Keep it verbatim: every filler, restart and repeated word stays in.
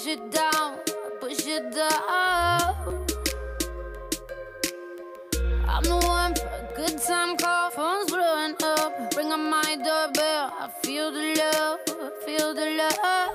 it down, I push it down. I'm the one for a good time call, phone's blowing up. Ring on my doorbell, I feel the love, I feel the love.